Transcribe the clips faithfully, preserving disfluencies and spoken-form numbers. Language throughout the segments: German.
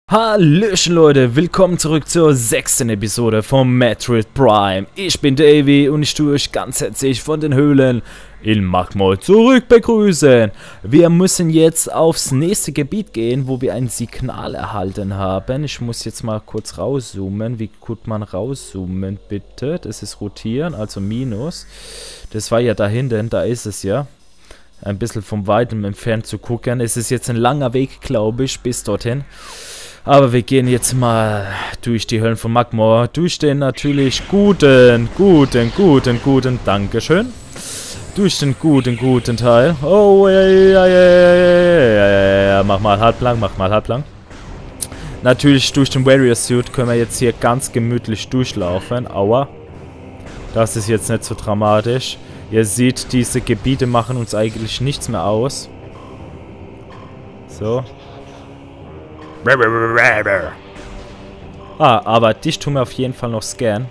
Hallöchen Leute, willkommen zurück zur sechsten Episode von Metroid Prime. Ich bin Davy und ich tue euch ganz herzlich von den Höhlen in Magmoor zurück begrüßen. Wir müssen jetzt aufs nächste Gebiet gehen, wo wir ein Signal erhalten haben. Ich muss jetzt mal kurz rauszoomen. Wie gut man rauszoomen, bitte? Das ist rotieren, also Minus. Das war ja da hinten, da ist es ja. Ein bisschen vom Weitem entfernt zu gucken. Es ist jetzt ein langer Weg, glaube ich, bis dorthin. Aber wir gehen jetzt mal durch die Höhlen von Magmoor, durch den natürlich guten, guten, guten, guten, Dankeschön, durch den guten, guten Teil. Oh, ja, ja, ja, ja, ja, ja, mach mal halblang, mach mal halblang. Natürlich durch den Warrior Suit können wir jetzt hier ganz gemütlich durchlaufen. Aua, das ist jetzt nicht so dramatisch. Ihr seht, diese Gebiete machen uns eigentlich nichts mehr aus. So. Ah, aber dich tun wir auf jeden Fall noch scannen.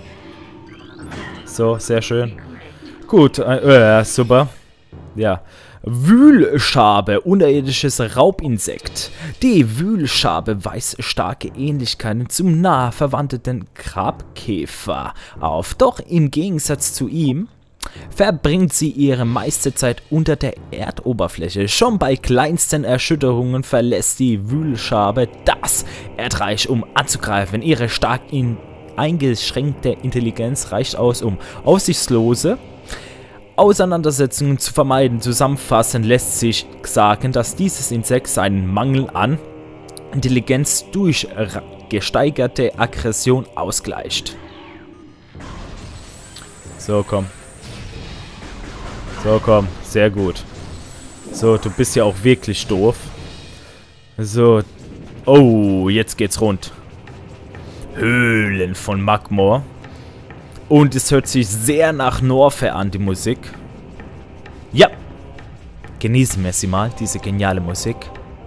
So, sehr schön. Gut, äh, äh, super. Ja. Wühlschabe, unterirdisches Raubinsekt. Die Wühlschabe weist starke Ähnlichkeiten zum nah verwandten Grabkäfer auf. Doch im Gegensatz zu ihm verbringt sie ihre meiste Zeit unter der Erdoberfläche. Schon bei kleinsten Erschütterungen verlässt die Wühlschabe das Erdreich, um anzugreifen. Ihre stark in eingeschränkte Intelligenz reicht aus, um aussichtslose Auseinandersetzungen zu vermeiden. Zusammenfassend lässt sich sagen, dass dieses Insekt seinen Mangel an Intelligenz durch gesteigerte Aggression ausgleicht. So, komm. So, komm. Sehr gut. So, du bist ja auch wirklich doof. So. Oh, jetzt geht's rund. Höhlen von Magmoor. Und es hört sich sehr nach Norfair an, die Musik. Ja. Genießen wir sie mal, diese geniale Musik.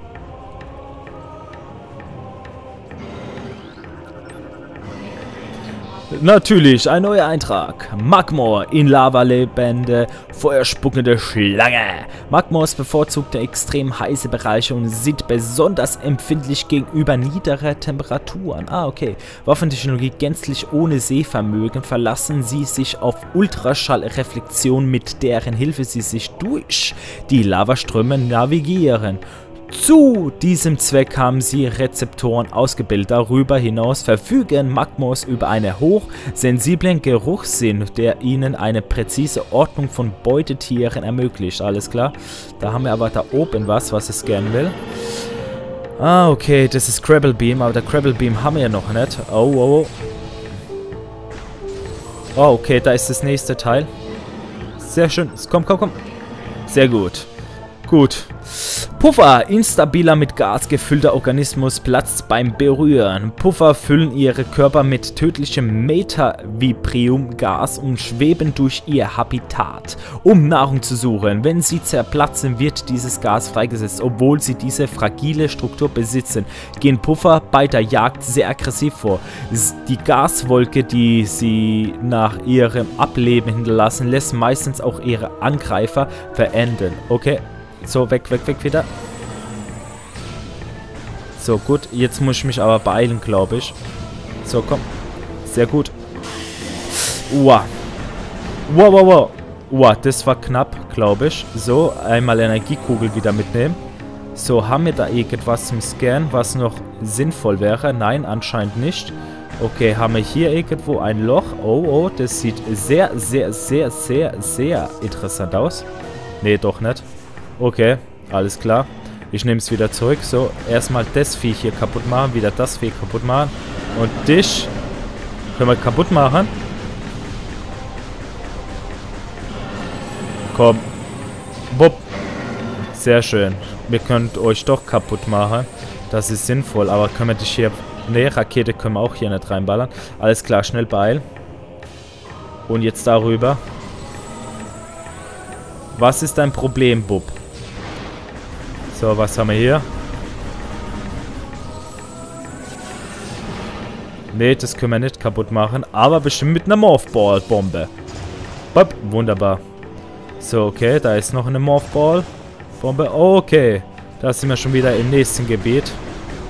Natürlich, ein neuer Eintrag. Magmoor in Lava lebende, feuerspuckende Schlange. Magmoor ist bevorzugte extrem heiße Bereiche und sind besonders empfindlich gegenüber niedriger Temperaturen. Ah, okay. Waffentechnologie gänzlich ohne Sehvermögen, verlassen sie sich auf Ultraschallreflexion, mit deren Hilfe sie sich durch die Lavaströme navigieren. Zu diesem Zweck haben sie Rezeptoren ausgebildet. Darüber hinaus verfügen Magmoors über einen hochsensiblen Geruchssinn, der ihnen eine präzise Ordnung von Beutetieren ermöglicht. Alles klar. Da haben wir aber da oben was, was es scannen will. Ah, okay, das ist Crabble Beam, aber der Crabble Beam haben wir ja noch nicht. Oh, oh, oh. Oh, okay, da ist das nächste Teil. Sehr schön. Komm, komm, komm. Sehr gut. Gut. Puffer, instabiler mit Gas gefüllter Organismus, platzt beim Berühren. Puffer füllen ihre Körper mit tödlichem Metavibrium-Gas und schweben durch ihr Habitat, um Nahrung zu suchen. Wenn sie zerplatzen, wird dieses Gas freigesetzt. Obwohl sie diese fragile Struktur besitzen, gehen Puffer bei der Jagd sehr aggressiv vor. Die Gaswolke, die sie nach ihrem Ableben hinterlassen, lässt meistens auch ihre Angreifer verenden. Okay. So, weg, weg, weg wieder. So, gut. Jetzt muss ich mich aber beeilen, glaube ich. So, komm. Sehr gut. Uah. Wow, wow, wow. Uah, das war knapp, glaube ich. So, einmal Energiekugel wieder mitnehmen. So, haben wir da irgendwas zum Scannen, was noch sinnvoll wäre? Nein, anscheinend nicht. Okay, haben wir hier irgendwo ein Loch? Oh, oh, das sieht sehr, sehr, sehr, sehr, sehr interessant aus. Nee, doch nicht. Okay, alles klar. Ich nehme es wieder zurück. So, erstmal das Vieh hier kaputt machen. Wieder das Vieh kaputt machen. Und dich können wir kaputt machen. Komm. Bupp. Sehr schön. Wir könnt euch doch kaputt machen. Das ist sinnvoll. Aber können wir dich hier... Ne, Rakete können wir auch hier nicht reinballern. Alles klar, schnell beeilen. Und jetzt darüber. Was ist dein Problem, Bub? So, was haben wir hier? Ne, das können wir nicht kaputt machen. Aber bestimmt mit einer Morphball-Bombe. Wunderbar. So, okay, da ist noch eine Morphball-Bombe. Okay, da sind wir schon wieder im nächsten Gebiet.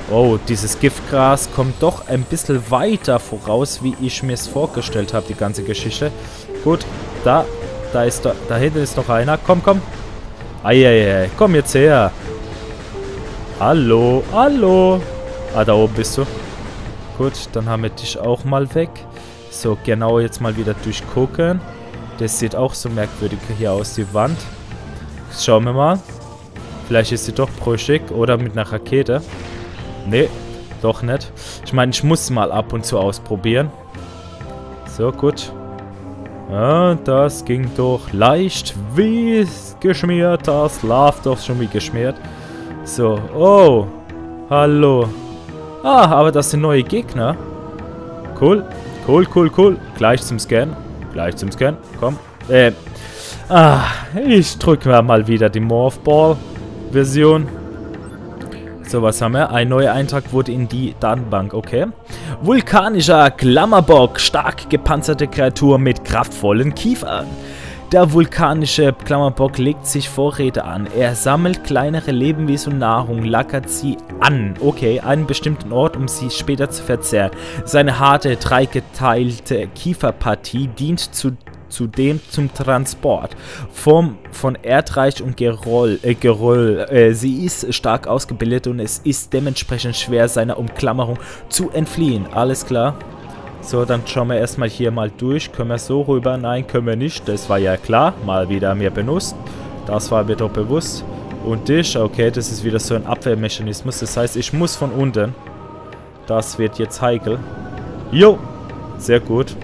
Oh, dieses Giftgras kommt doch ein bisschen weiter voraus, wie ich mir es vorgestellt habe, die ganze Geschichte. Gut, da, da ist da, da hinten ist noch einer. Komm, komm. Eieiei, komm jetzt her. Hallo, hallo. Ah, da oben bist du. Gut, dann haben wir dich auch mal weg. So, genau jetzt mal wieder durchgucken. Das sieht auch so merkwürdig hier aus, die Wand. Schauen wir mal. Vielleicht ist sie doch brüchig oder mit einer Rakete. Nee, doch nicht. Ich meine, ich muss mal ab und zu ausprobieren. So, gut. Ja, das ging doch leicht wie geschmiert. Das läuft doch schon wie geschmiert. So, oh. Hallo. Ah, aber das sind neue Gegner. Cool, cool, cool, cool. Gleich zum Scan. Gleich zum Scan. Komm. Äh. Ah, ich drücke mir mal wieder die Morph Ball Version. So, was haben wir? Ein neuer Eintrag wurde in die Datenbank, okay. Vulkanischer Klammerbock, stark gepanzerte Kreatur mit kraftvollen Kiefern. Der vulkanische Klammerbock legt sich Vorräte an. Er sammelt kleinere Lebewesen und Nahrung, lagert sie an. Okay, einen bestimmten Ort, um sie später zu verzehren. Seine harte, dreigeteilte Kieferpartie dient zu Zudem zum Transport vom, von Erdreich und Geröll. Äh, Geröll. Äh, sie ist stark ausgebildet und es ist dementsprechend schwer, seiner Umklammerung zu entfliehen. Alles klar. So, dann schauen wir erstmal hier mal durch. Können wir so rüber? Nein, können wir nicht. Das war ja klar. Mal wieder mir benutzt. Das war mir doch bewusst. Und dich, okay, das ist wieder so ein Abwehrmechanismus. Das heißt, ich muss von unten. Das wird jetzt heikel. Jo, sehr gut.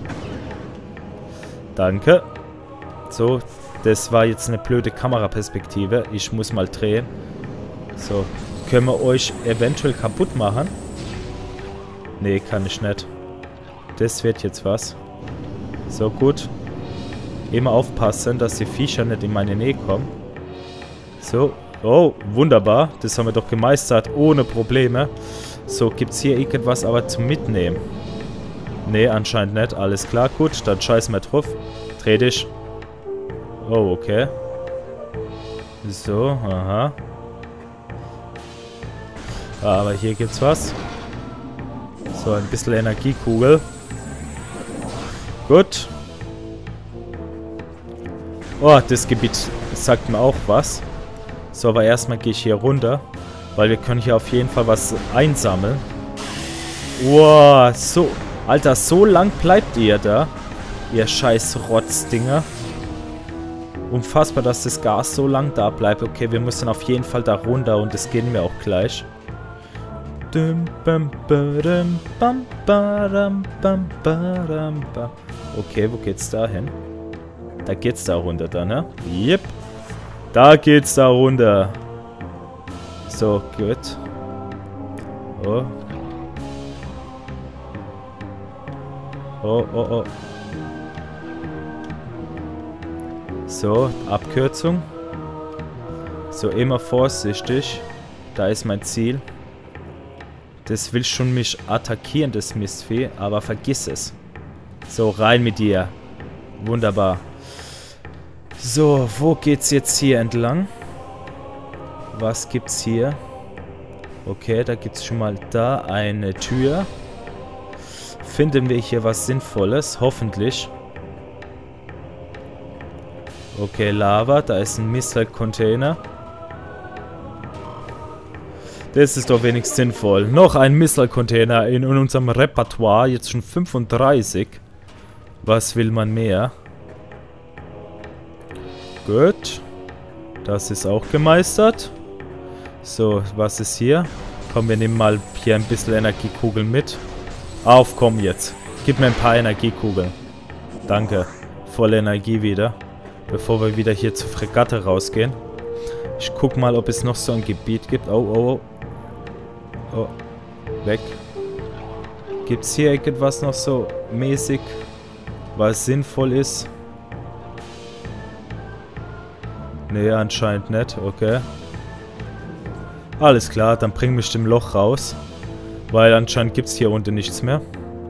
Danke. So, das war jetzt eine blöde Kameraperspektive. Ich muss mal drehen. So, können wir euch eventuell kaputt machen? Nee, kann ich nicht. Das wird jetzt was. So, gut. Immer aufpassen, dass die Viecher nicht in meine Nähe kommen. So. Oh, wunderbar. Das haben wir doch gemeistert, ohne Probleme. So, gibt es hier irgendwas aber zum Mitnehmen? Nee, anscheinend nicht. Alles klar, gut. Dann scheißen wir drauf. Dreh dich. Oh, okay. So, aha. Aber hier gibt's was. So, ein bisschen Energiekugel. Gut. Oh, das Gebiet sagt mir auch was. So, aber erstmal gehe ich hier runter. Weil wir können hier auf jeden Fall was einsammeln. Wow, so... Alter, so lang bleibt ihr da. Ihr scheiß Rotzdinger. Unfassbar, dass das Gas so lang da bleibt. Okay, wir müssen auf jeden Fall da runter und das gehen wir auch gleich. Okay, wo geht's da hin? Da geht's da runter dann, ne? Yep. Da geht's da runter. So, gut. Oh. Oh, oh, oh. So, Abkürzung. So, immer vorsichtig. Da ist mein Ziel. Das will schon mich attackieren, das Mistvieh, aber vergiss es. So, rein mit dir. Wunderbar. So, wo geht's jetzt hier entlang? Was gibt's hier? Okay, da gibt's schon mal da eine Tür. Finden wir hier was Sinnvolles? Hoffentlich. Okay, Lava. Da ist ein Missile-Container. Das ist doch wenigstens sinnvoll. Noch ein Missile-Container in, in unserem Repertoire. Jetzt schon fünfunddreißig. Was will man mehr? Gut. Das ist auch gemeistert. So, was ist hier? Komm, wir nehmen mal hier ein bisschen Energiekugeln mit. Auf, komm jetzt. Gib mir ein paar Energiekugeln. Danke. Volle Energie wieder. Bevor wir wieder hier zur Fregatte rausgehen. Ich guck mal, ob es noch so ein Gebiet gibt. Oh, oh, oh. Oh. Weg. Gibt es hier irgendwas noch so mäßig, was sinnvoll ist? Nee, anscheinend nicht. Okay. Alles klar, dann bring mich dem Loch raus. Weil anscheinend gibt es hier unten nichts mehr.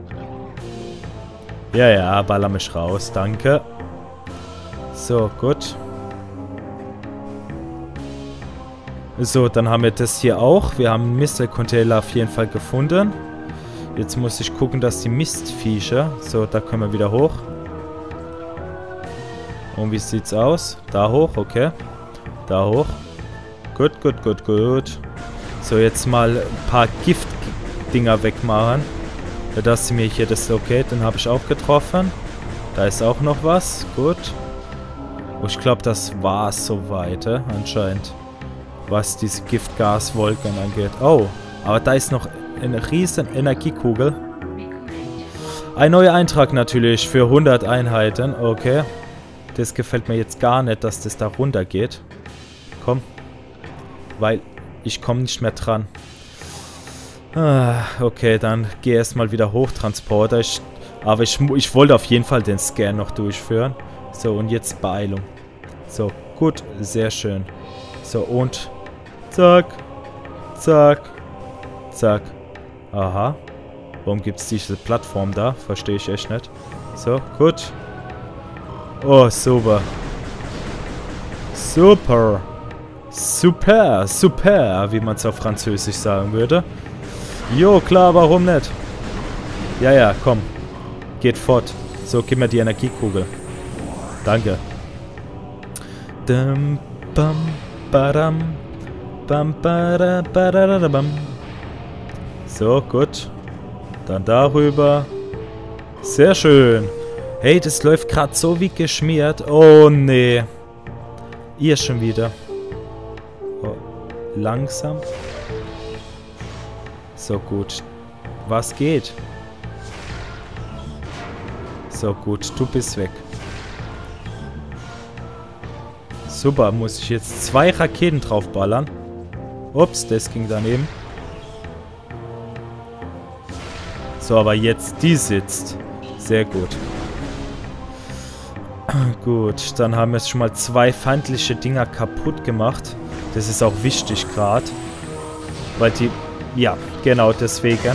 Ja, ja, baller mich raus. Danke. So, gut. So, dann haben wir das hier auch. Wir haben einen Mist-Container auf jeden Fall gefunden. Jetzt muss ich gucken, dass die Mistviecher... So, da können wir wieder hoch. Und wie sieht's aus? Da hoch, okay. Da hoch. Gut, gut, gut, gut. So, jetzt mal ein paar Giftdinger wegmachen. Dass sie mir hier das... Okay, den habe ich auch getroffen. Da ist auch noch was. Gut. Oh, ich glaube, das war's soweit, äh, anscheinend. Was diese Giftgaswolken angeht. Oh, aber da ist noch eine riesen Energiekugel. Ein neuer Eintrag natürlich für hundert Einheiten. Okay. Das gefällt mir jetzt gar nicht, dass das da runter geht. Komm. Weil ich komme nicht mehr dran. Ah, okay, dann geh erstmal wieder hoch, Transporter. Ich, aber ich, ich wollte auf jeden Fall den Scan noch durchführen. So, und jetzt Beeilung. So, gut, sehr schön. So, und zack, zack, zack. Aha. Warum gibt es diese Plattform da? Verstehe ich echt nicht. So, gut. Oh, super. Super. Super, super, wie man es auf Französisch sagen würde. Jo, klar, warum nicht? Ja, ja, komm. Geht fort. So, gib mir die Energiekugel. Danke. Dum, bam, badam, bam, bada, bada, bam. So, gut. Dann darüber. Sehr schön. Hey, das läuft gerade so wie geschmiert. Oh, nee. Ihr schon wieder. Oh, langsam. So, gut. Was geht? So, gut. Du bist weg. Super. Muss ich jetzt zwei Raketen draufballern? Ups, das ging daneben. So, aber jetzt die sitzt. Sehr gut. Gut, dann haben wir jetzt schon mal zwei feindliche Dinger kaputt gemacht. Das ist auch wichtig gerade. Weil die... Ja, genau deswegen.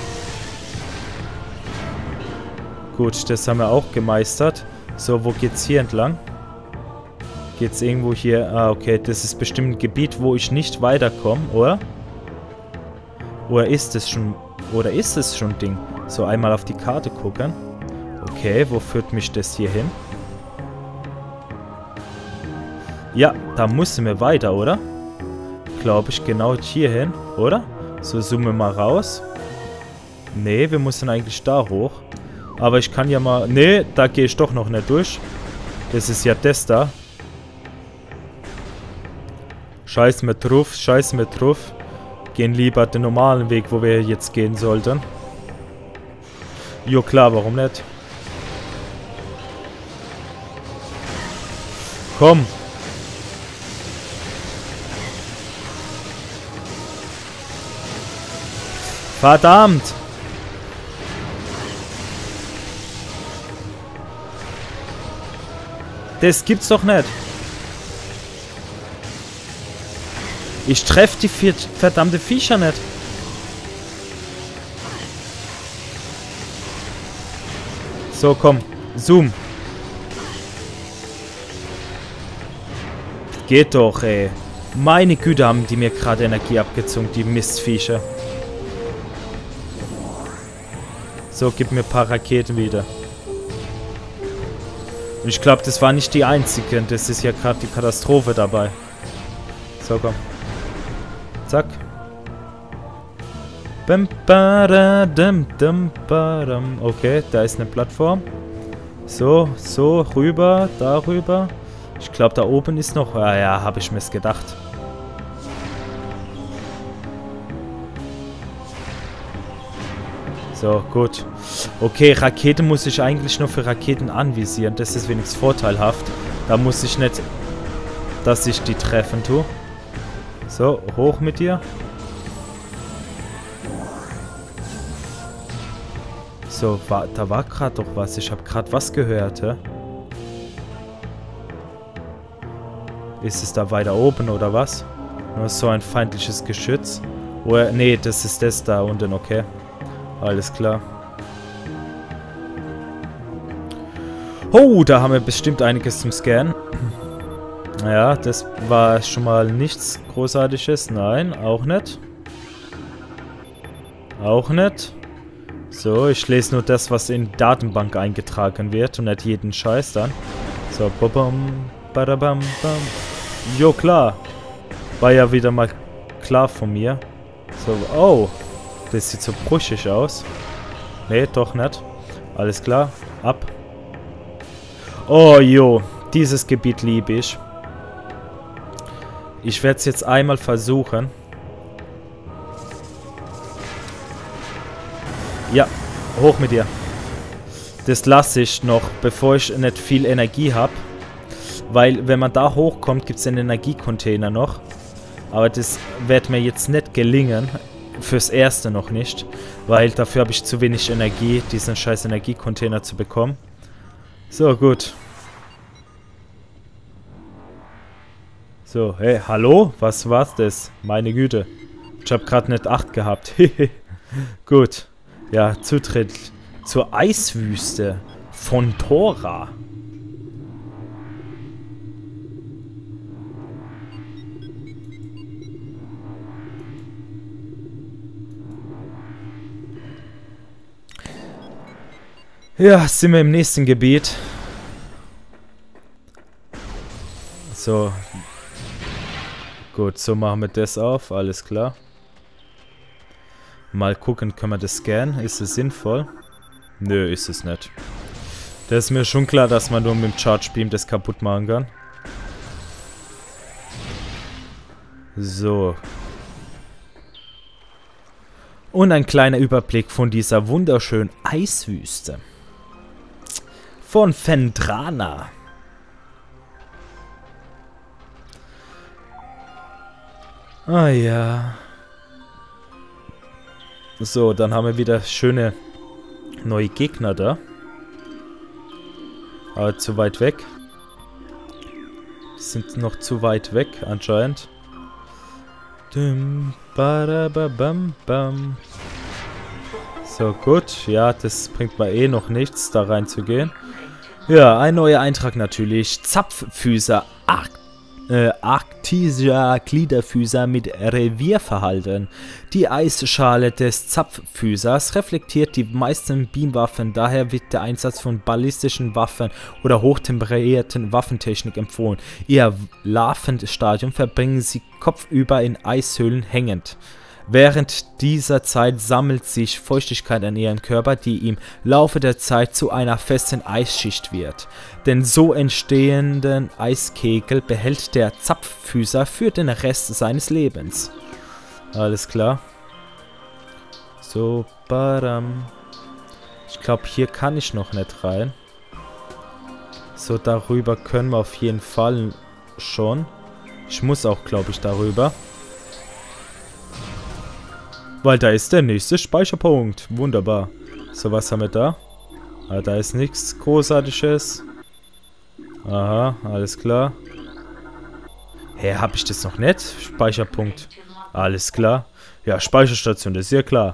Gut, das haben wir auch gemeistert. So, wo geht's hier entlang? Geht's irgendwo hier... Ah, okay, das ist bestimmt ein Gebiet, wo ich nicht weiterkomme, oder? Oder ist es schon... Oder ist es schon ein Ding? So, einmal auf die Karte gucken. Okay, wo führt mich das hier hin? Ja, da müssen wir weiter, oder? Glaube ich, genau hier hin, oder? So, zoomen wir mal raus. Nee, wir müssen eigentlich da hoch. Aber ich kann ja mal... Nee, da gehe ich doch noch nicht durch. Das ist ja das da. Scheiß mir drauf, scheiß mir drauf. Gehen lieber den normalen Weg, wo wir jetzt gehen sollten. Jo, klar, warum nicht? Komm. Verdammt! Das gibt's doch nicht. Ich treffe die vier verdammte Viecher nicht. So, komm. Zoom. Geht doch, ey. Meine Güte, haben die mir gerade Energie abgezogen, die Mistviecher. So, gib mir ein paar Raketen wieder. Und ich glaube, das war nicht die einzigen. Das ist ja gerade die Katastrophe dabei. So, komm. Zack. Okay, da ist eine Plattform. So, so, rüber, darüber. Ich glaube, da oben ist noch... Ah ja, habe ich mir's gedacht. So, gut. Okay, Rakete muss ich eigentlich nur für Raketen anvisieren. Das ist wenigstens vorteilhaft. Da muss ich nicht, dass ich die treffen tue. So, hoch mit dir. So, war, da war gerade doch was. Ich habe gerade was gehört, hä? Ist es da weiter oben oder was? Nur so ein feindliches Geschütz. Oder, nee, das ist das da unten, okay. Alles klar. Oh, da haben wir bestimmt einiges zum Scannen. Ja, das war schon mal nichts Großartiges. Nein, auch nicht. Auch nicht. So, ich lese nur das, was in die Datenbank eingetragen wird und nicht jeden Scheiß dann. So, babam, badabam, bam. Jo, klar. War ja wieder mal klar von mir. So, oh. Das sieht so brüchig aus. Nee, doch nicht. Alles klar. Ab. Oh, jo. Dieses Gebiet liebe ich. Ich werde es jetzt einmal versuchen. Ja, hoch mit dir. Das lasse ich noch, bevor ich nicht viel Energie habe. Weil, wenn man da hochkommt, gibt es einen Energiecontainer noch. Aber das wird mir jetzt nicht gelingen. Fürs Erste noch nicht. Weil dafür habe ich zu wenig Energie, diesen scheiß Energiecontainer zu bekommen. So, gut. So, hey, hallo? Was war's das? Meine Güte. Ich habe gerade nicht acht gehabt. Gut. Ja, Zutritt zur Eiswüste von Tora. Ja, sind wir im nächsten Gebiet. So. Gut, so machen wir das auf. Alles klar. Mal gucken, können wir das scannen? Ist es sinnvoll? Nö, ist es nicht. Das ist mir schon klar, dass man nur mit dem Charge Beam das kaputt machen kann. So. Und ein kleiner Überblick von dieser wunderschönen Eiswüste. Von Phendrana. Ah ja. So, dann haben wir wieder schöne neue Gegner da. Aber zu weit weg. Die sind noch zu weit weg anscheinend. Dum, badababam, bam. So, gut. Ja, das bringt mir eh noch nichts, da reinzugehen. Ja, ein neuer Eintrag natürlich. Zapffüßer. Ach. Äh, Arctisia Gliederfüßer mit Revierverhalten. Die Eisschale des Zapffüßers reflektiert die meisten Beamwaffen, daher wird der Einsatz von ballistischen Waffen oder hochtemperierten Waffentechnik empfohlen. Ihr Larvenstadium verbringen sie kopfüber in Eishöhlen hängend. Während dieser Zeit sammelt sich Feuchtigkeit an ihrem Körper, die im Laufe der Zeit zu einer festen Eisschicht wird. Den so entstehenden Eiskegel behält der Zapffüßer für den Rest seines Lebens. Alles klar. So, badam. Ich glaube, hier kann ich noch nicht rein. So, darüber können wir auf jeden Fall schon. Ich muss auch, glaube ich, darüber. Weil da ist der nächste Speicherpunkt. Wunderbar. So, was haben wir da? Ah, da ist nichts Großartiges. Aha, alles klar. Hä, hab ich das noch nicht? Speicherpunkt. Alles klar. Ja, Speicherstation, das ist ja klar.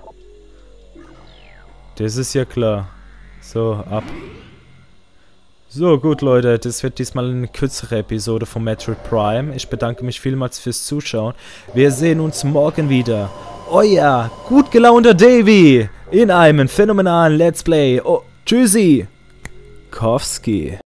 Das ist ja klar. So, ab. So, gut, Leute. Das wird diesmal eine kürzere Episode von Metroid Prime. Ich bedanke mich vielmals fürs Zuschauen. Wir sehen uns morgen wieder. Euer gut gelaunter Davy in einem phänomenalen Let's Play. Oh, tschüssi. Kowski.